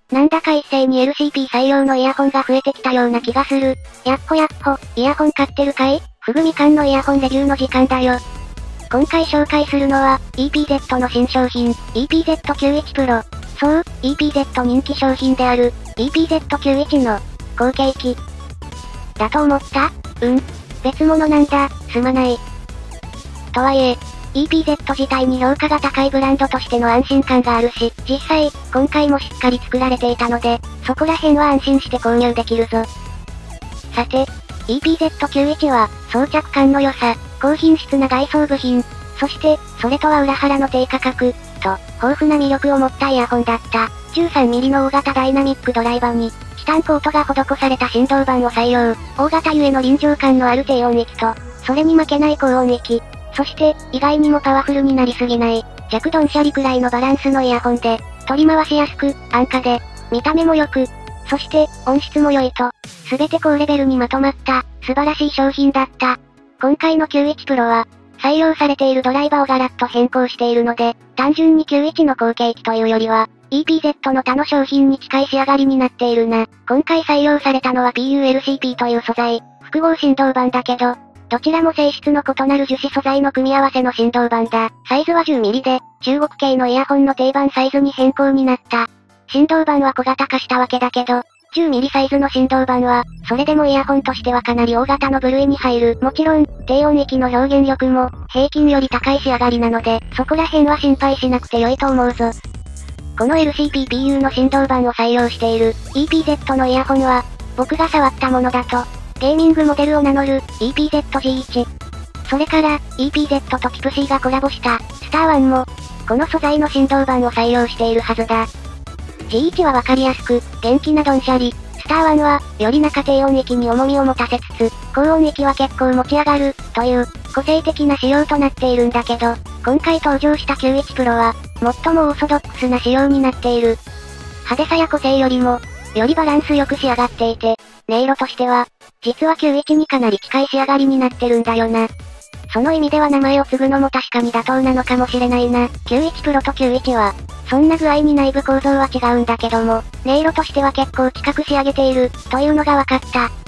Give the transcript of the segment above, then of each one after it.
なんだか一斉に LCP 採用のイヤホンが増えてきたような気がする。やっほやっほ、イヤホン買ってるかい？ふぐみかんのイヤホンレビューの時間だよ。今回紹介するのは、EPZ の新商品、EPZ91 Pro。そう、EPZ 人気商品である、EPZ91 の、後継機。だと思った？別物なんだ、すまない。とはいえ、EPZ 自体に評価が高いブランドとしての安心感があるし、実際、今回もしっかり作られていたので、そこら辺は安心して購入できるぞ。さて、EPZ91 は、装着感の良さ、高品質な外装部品、そして、それとは裏腹の低価格、と、豊富な魅力を持ったイヤホンだった。13mm の大型ダイナミックドライバーに、チタンコートが施された振動板を採用。大型ゆえの臨場感のある低音域と、それに負けない高音域。そして、意外にもパワフルになりすぎない、弱ドンシャリくらいのバランスのイヤホンで、取り回しやすく、安価で、見た目も良く、そして、音質も良いと、すべて高レベルにまとまった、素晴らしい商品だった。今回の91 Pro は、採用されているドライバーをガラッと変更しているので、単純に91の後継機というよりは、EPZ の他の商品に近い仕上がりになっているな。今回採用されたのは PU-LCP という素材、複合振動板だけど、どちらも性質の異なる樹脂素材の組み合わせの振動板だ。サイズは 10mm で、中国系のイヤホンの定番サイズに変更になった。振動板は小型化したわけだけど、10mm サイズの振動板は、それでもイヤホンとしてはかなり大型の部類に入る。もちろん、低音域の表現力も、平均より高い仕上がりなので、そこら辺は心配しなくて良いと思うぞ。この LCP-PU の振動板を採用している、EPZ のイヤホンは、僕が触ったものだと、ゲーミングモデルを名乗る、EPZ-G1。それから、EPZ と Type-C がコラボした、スター1も、この素材の振動板を採用しているはずだ。G1 はわかりやすく、元気なドンシャリ。スター1は、より中低音域に重みを持たせつつ、高音域は結構持ち上がる、という、個性的な仕様となっているんだけど、今回登場した91 Pro は、最もオーソドックスな仕様になっている。派手さや個性よりも、よりバランスよく仕上がっていて、音色としては、実は91にかなり近い仕上がりになってるんだよな。その意味では名前を継ぐのも確かに妥当なのかもしれないな。91 Pro と91は、そんな具合に内部構造は違うんだけども、音色としては結構近く仕上げている、というのが分かった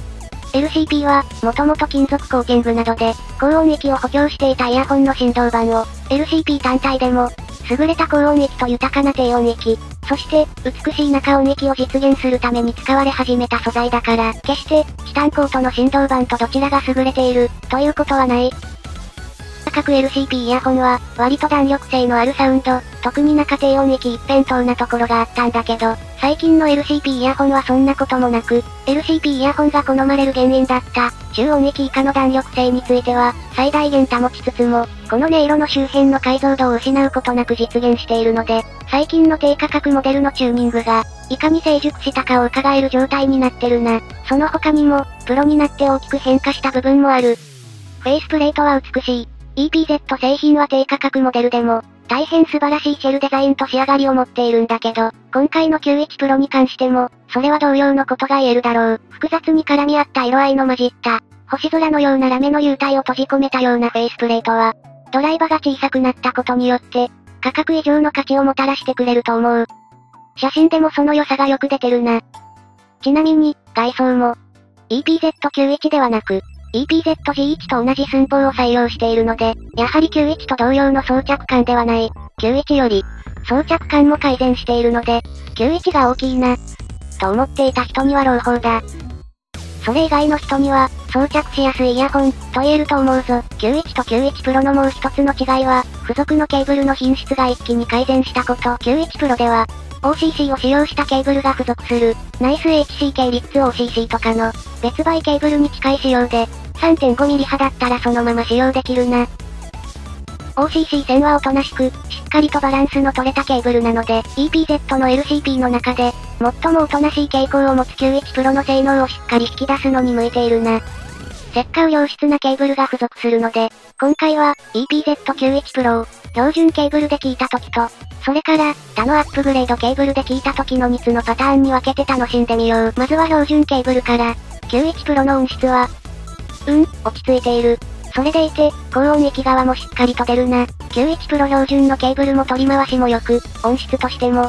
。LCP は、もともと金属コーティングなどで、高音域を補強していたイヤホンの振動板を、LCP 単体でも、優れた高音域と豊かな低音域、そして、美しい中音域を実現するために使われ始めた素材だから、決して、チタンコートの振動板とどちらが優れている、ということはない。各 LCP イヤホンは、割と弾力性のあるサウンド、特に中低音域一辺倒なところがあったんだけど、最近の LCP イヤホンはそんなこともなく、LCP イヤホンが好まれる原因だった、中音域以下の弾力性については、最大限保ちつつも、この音色の周辺の解像度を失うことなく実現しているので、最近の低価格モデルのチューニングが、いかに成熟したかを伺える状態になってるな。その他にも、プロになって大きく変化した部分もある。フェイスプレートは美しい。EPZ 製品は低価格モデルでも、大変素晴らしいシェルデザインと仕上がりを持っているんだけど、今回の91 Pro に関しても、それは同様のことが言えるだろう。複雑に絡み合った色合いの混じった、星空のようなラメの幽体を閉じ込めたようなフェイスプレートは、ドライバが小さくなったことによって、価格以上の価値をもたらしてくれると思う。写真でもその良さがよく出てるな。ちなみに、外装も、EPZ91 ではなく、EPZ-G1 と同じ寸法を採用しているので、やはり91と同様の装着感ではない。91より、装着感も改善しているので、91が大きいな、と思っていた人には朗報だ。それ以外の人には、装着しやすいイヤホン、と言えると思うぞ。91と91 Pro のもう一つの違いは、付属のケーブルの品質が一気に改善したこと。91 Pro では、OCC を使用したケーブルが付属する、ナイス HC 系リッツ OCC とかの、別売ケーブルに近い仕様で、3.5mm 派だったらそのまま使用できるな。OCC 線はおとなしく、しっかりとバランスの取れたケーブルなので、EPZ の LCP の中で、最もおとなしい傾向を持つ91 Pro の性能をしっかり引き出すのに向いているな。せっかく良質なケーブルが付属するので、今回は、EPZ91 Pro を、標準ケーブルで聞いた時と、それから、他のアップグレードケーブルで聞いた時の2つのパターンに分けて楽しんでみよう。まずは標準ケーブルから、91 Pro の音質は、落ち着いている。それでいて、高音域側もしっかりと出るな。91 Pro 標準のケーブルも取り回しも良く、音質としても、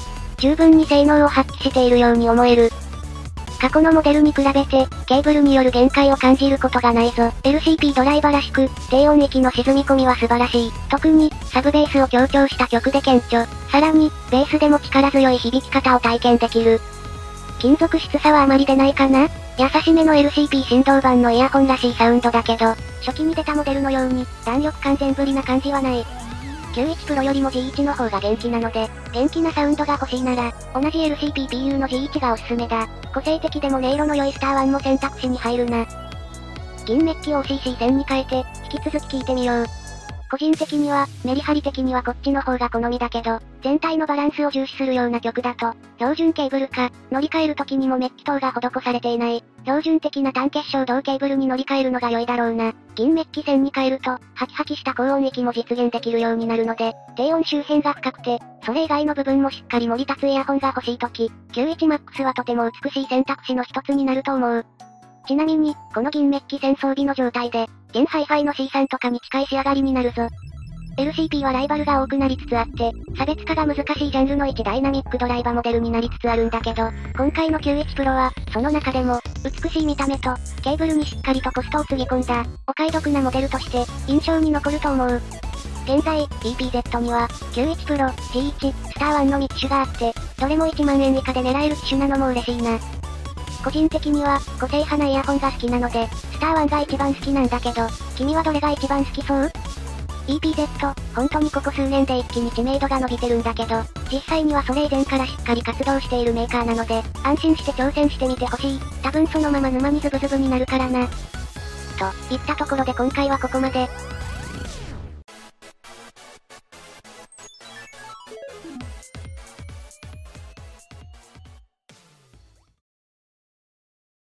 十分に性能を発揮しているように思える。過去のモデルに比べて、ケーブルによる限界を感じることがないぞ。LCP ドライバらしく、低音域の沈み込みは素晴らしい。特に、サブベースを強調した曲で顕著。さらに、ベースでも力強い響き方を体験できる。金属質さはあまり出ないかな？優しめの LCP 振動板のイヤホンらしいサウンドだけど、初期に出たモデルのように、弾力感全振りな感じはない。91 Pro よりも G1 の方が元気なので、元気なサウンドが欲しいなら、同じ LCP-PU の G1 がおすすめだ。個性的でも音色の良いスター1も選択肢に入るな。銀メッキを OCC1000 に変えて、引き続き聴いてみよう。個人的には、メリハリ的にはこっちの方が好みだけど、全体のバランスを重視するような曲だと、標準ケーブルか、乗り換える時にもメッキ等が施されていない、標準的な単結晶銅ケーブルに乗り換えるのが良いだろうな。銀メッキ線に変えると、ハキハキした高音域も実現できるようになるので、低音周辺が深くて、それ以外の部分もしっかり盛り立つイヤホンが欲しい時、91MAX はとても美しい選択肢の一つになると思う。ちなみに、この銀メッキ線装備の状態で、現ハイファイの C3 とかに近い仕上がりになるぞ。LCP はライバルが多くなりつつあって、差別化が難しいジャンルの1ダイナミックドライバモデルになりつつあるんだけど、今回の91 Pro は、その中でも、美しい見た目と、ケーブルにしっかりとコストをつぎ込んだ、お買い得なモデルとして、印象に残ると思う。現在、EPZ には、91 Pro、G1、スター1の3機種があって、どれも1万円以下で狙える機種なのも嬉しいな。個人的には、個性派なイヤホンが好きなので、スター1が一番好きなんだけど、君はどれが一番好きそう？ EPZ、本当にここ数年で一気に知名度が伸びてるんだけど、実際にはそれ以前からしっかり活動しているメーカーなので、安心して挑戦してみてほしい。多分そのまま沼にズブズブになるからな。といったところで今回はここまで。